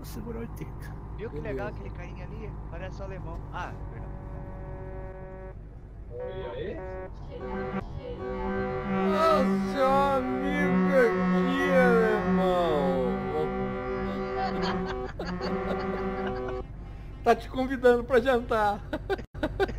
vou segurar 80. Viu que legal aquele carinha ali? Parece o alemão. Ah, perdão. E aí? Ô, seu amigo aqui, alemão. Tá te convidando pra jantar.